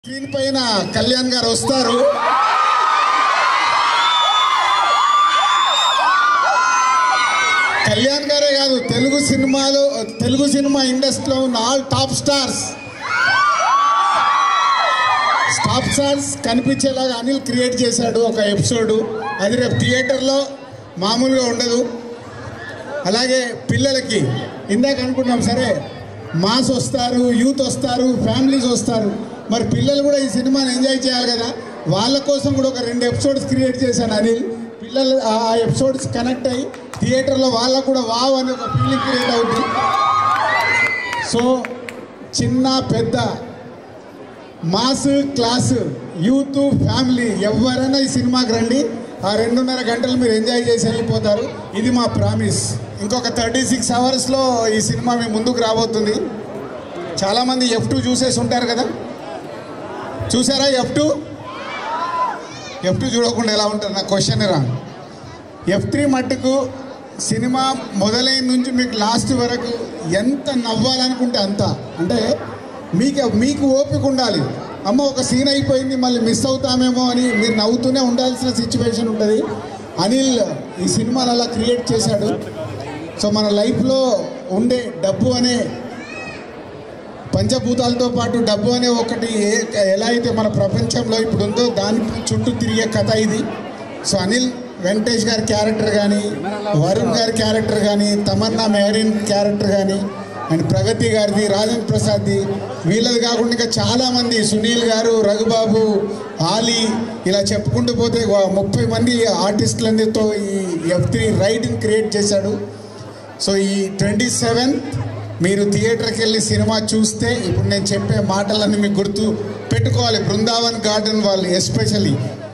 Screen పైన కళ్యాణ్ గారు వస్తారు. కళ్యాణ్ గారే కాదు, తెలుగు సినిమా ఇండస్ట్రీలో ఉన్న ఆల్ టాప్ స్టార్స్ కనిపించేలాగా అనిల్ క్రియేట్ చేశాడు ఒక ఎపిసోడ్. అది రేపు థియేటర్లో మామూలుగా ఉండదు. అలాగే పిల్లలకి ఇందాక అనుకున్నాం, సరే మాస్ వస్తారు, యూత్ వస్తారు, ఫ్యామిలీస్ వస్తారు, మరి పిల్లలు కూడా ఈ సినిమాని ఎంజాయ్ చేయాలి కదా. వాళ్ళ కోసం కూడా ఒక 2 ఎపిసోడ్స్ క్రియేట్ చేశాను అనిల్. పిల్లలు ఆ ఎపిసోడ్స్ కనెక్ట్ అయ్యి థియేటర్లో వాళ్ళకు కూడా వావ్ అని ఒక ఫీలింగ్ క్రియేట్ అవుతుంది. సో చిన్న పెద్ద మాస్ క్లాస్ యూత్ ఫ్యామిలీ ఎవరైనా ఈ సినిమాకి రండి. ఆ 2.5 గంటలు మీరు ఎంజాయ్ చేసి వెళ్ళిపోతారు. ఇది మా ప్రామిస్. ఇంకొక 36 అవర్స్లో ఈ సినిమా మీ ముందుకు రాబోతుంది. చాలామంది F2 చూసేసి ఉంటారు కదా, చూసారా? F2 చూడకుండా ఎలా ఉంటారు? నా క్వశ్చన్ రా. F3 మట్టుకు సినిమా మొదలైన నుంచి మీకు లాస్ట్ వరకు ఎంత నవ్వాలనుకుంటే అంత, అంటే మీకు ఓపిక ఉండాలి. అమ్మ ఒక సీన్ అయిపోయింది మళ్ళీ మిస్ అవుతామేమో అని మీరు నవ్వుతూనే ఉండాల్సిన సిచ్యువేషన్ ఉంటుంది. అనిల్ ఈ సినిమాని అలా క్రియేట్ చేశాడు. సో మన లైఫ్లో ఉండే డబ్బు అనే పంచభూతాలతో పాటు డబ్బు అనే ఒకటి ఎలా అయితే మన ప్రపంచంలో ఇప్పుడు ఉందో దాని చుట్టూ తిరిగే కథ ఇది. సో అనిల్ వెంకటేష్ గారి క్యారెక్టర్ కానీ, వరుణ్ గారి క్యారెక్టర్ కానీ, తమన్నా మెహరీన్ క్యారెక్టర్ కానీ, అండ్ ప్రగతి గారిది, రాజేంద్ర ప్రసాద్ది, వీళ్ళది కాకుండా ఇంకా చాలామంది, సునీల్ గారు, రఘుబాబు, ఆలీ, ఇలా చెప్పుకుంటూ పోతే 30 మంది ఆర్టిస్టులందరితో ఈ F3 రైడింగ్ క్రియేట్ చేశాడు. సో ఈ 27th మీరు థియేటర్కి వెళ్ళి సినిమా చూస్తే ఇప్పుడు నేను చెప్పే మాటలన్నీ మీకు గుర్తు పెట్టుకోవాలి. బృందావన్ గార్డెన్ వాళ్ళు ఎస్పెషల్లీ